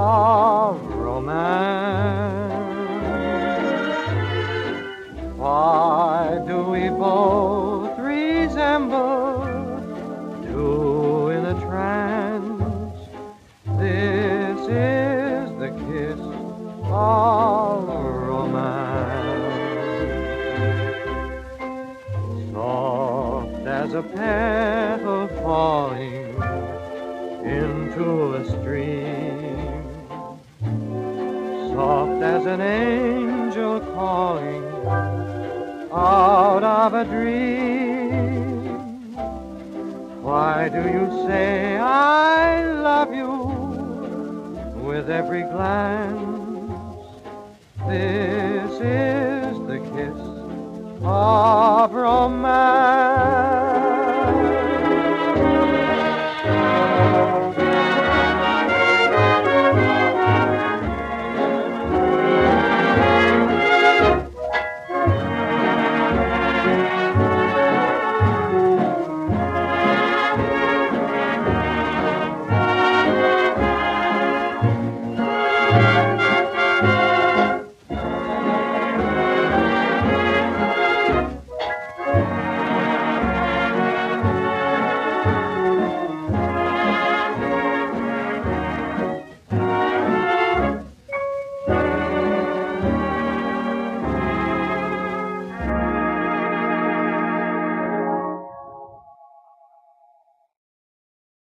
of romance. Why do we both resemble two in a trance? This is the kiss of romance. Soft as a petal falling into a stream, soft as an angel calling out of a dream. Why do you say I love you with every glance? This is the kiss of romance.